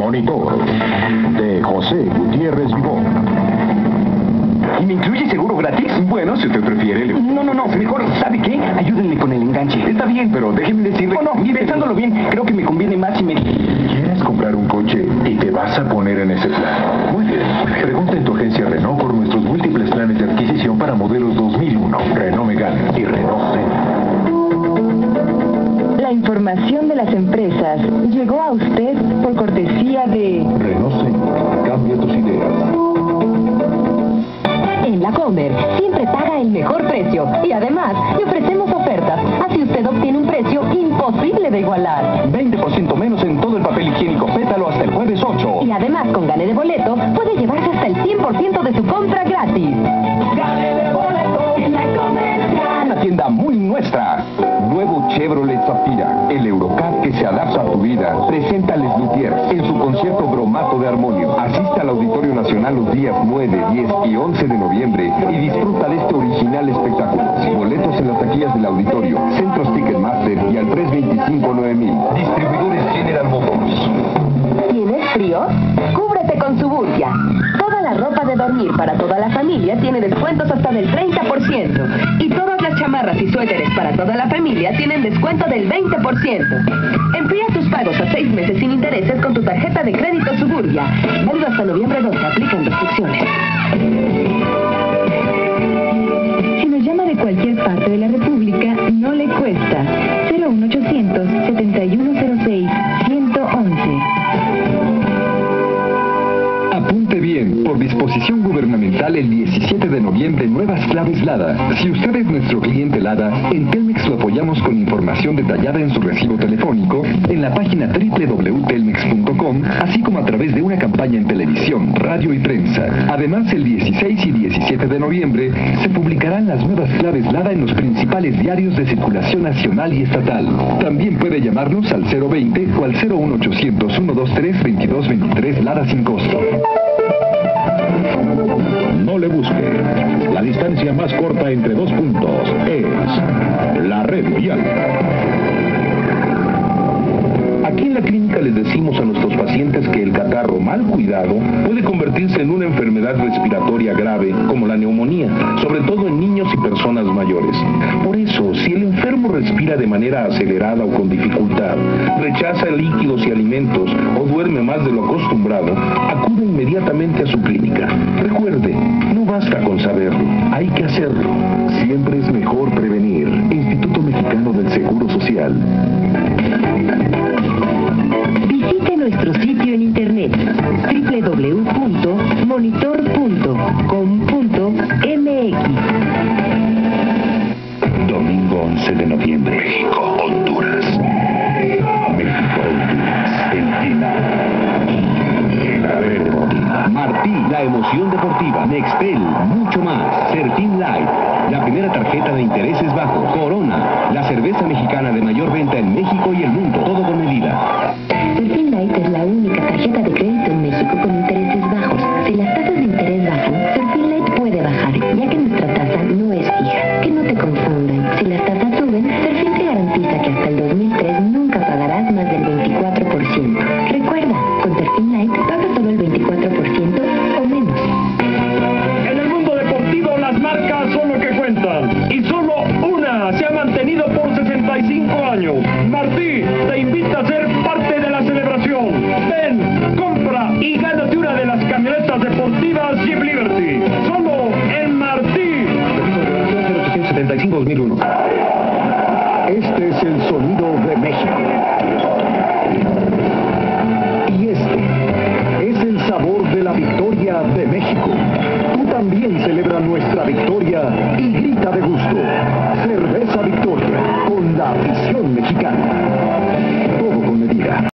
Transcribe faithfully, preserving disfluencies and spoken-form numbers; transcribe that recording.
Monitor, de José Gutiérrez Vivó. ¿Y me incluye seguro gratis? Bueno, si usted prefiere... Le... No, no, no. Mejor, ¿sabe qué? Ayúdenme con el enganche. Está bien, pero déjeme decirle... No, no, mire, pensándolo bien, creo que me conviene más si me... ¿Quieres comprar un coche y te vas a poner en ese plan? Muy bien. Pregunta en tu agencia Renault por nuestros múltiples planes de adquisición para modelos dos mil uno, Renault Megane y Renault Zen. La información de las empresas llegó a usted por cortesía de... Renault Zen. Cambia tus ideas. En la Comer siempre paga el mejor precio y además le ofrecemos ofertas, así usted obtiene un precio imposible de igualar. veinte por ciento menos en todo el papel higiénico Pétalo hasta el jueves ocho. Y además con Gane de Boleto puede llevarse hasta el cien por ciento de su compra gratis. Gane de Boleto en la Comercial. Una tienda muy nuestra. Nuevo Chevrolet Zafira, el Eurocar que se adapta a tu vida, presenta a Les Luthiers en su concierto Bromato de Armonio. Asiste al Auditorio Nacional los días nueve, diez y once de noviembre y disfruta de este original espectáculo. Boletos en las taquillas del auditorio, Centros Ticketmaster y al tres veinticinco nueve mil. Distribuidores General Motors. ¿Tienes frío? Cúbrete con Suburbia. Toda la ropa de dormir para toda la familia tiene descuentos hasta del treinta por ciento. Y todas las chamarras y suéteres para toda la familia tienen descuento del veinte por ciento. Enfría tus pagos a seis meses sin intereses con tu tarjeta de crédito Suburbia. Válido hasta noviembre doce. Aplican restricciones. Si nos llama de cualquier parte de la República, no le cuesta. cero uno ochocientos, setenta y uno cero seis, ciento once. Apunte bien, por disposición gubernamental el diecisiete de noviembre, nuevas claves LADA. Si usted es nuestro cliente LADA, en Telmex lo apoyamos con información detallada en su recibo telefónico, en la página doble u doble u doble u punto telmex punto com, así como a través de una campaña en televisión, radio y prensa. Además, el dieciséis y diecisiete de noviembre se publicarán las nuevas claves LADA en los principales diarios de circulación nacional y estatal. También puede llamarnos al cero veinte o al cero uno ochocientos, ciento veintitrés, veintidós veintitrés LADA sin costo. No le busque. La distancia más corta entre dos puntos es la red vial. Aquí en la clínica les decimos a nuestros pacientes que el catarro mal cuidado puede convertirse en una enfermedad respiratoria grave como la neumonía, sobre todo en niños y personas mayores. Por eso, si el enfermo respira de manera acelerada o con dificultad, rechaza líquidos y alimentos o duerme más de lo acostumbrado, acude inmediatamente a su clínica. Recuerde, no basta con saberlo, hay que hacerlo. Siempre es mejor prevenir. Instituto Mexicano del Seguro Social. Visite nuestro sitio en internet doble u doble u doble u punto monitor punto com punto m x. Domingo once de noviembre. México, Honduras. México, Honduras. El final. La red deportiva. Martí, la emoción deportiva. Nextel, mucho más. Serfín Light, la primera tarjeta de intereses bajos. Corona, la cerveza mexicana de mayor venta en México y el mundo. Todo con medida. Serfín Light es la única tarjeta de crédito en México con intereses bajos. Si las tasas de interés bajan, Serfín Light puede bajar, ya que nuestra tasa no es fija. Que no te confundan. Si las tasas suben, Serfín te garantiza que hasta el dos mil tres nunca pagarás más del veinticuatro por ciento. Recuerda, con Serfín Light pagas solo el veinticuatro por ciento o menos. En el mundo deportivo las marcas son lo que cuentan. Y solo una se ha mantenido por sesenta y cinco años. Martí te invita a ser parte de la celebración. Ven, compra y gánate una de las camionetas deportivas Jeep Liberty. Solo en Martí. cero ochocientos setenta y cinco dos mil uno. Este es el sonido de México. Y este es el sabor de la victoria de México. Tú también celebra nuestra victoria y grita de gusto. Cerveza Victoria, con la afición mexicana.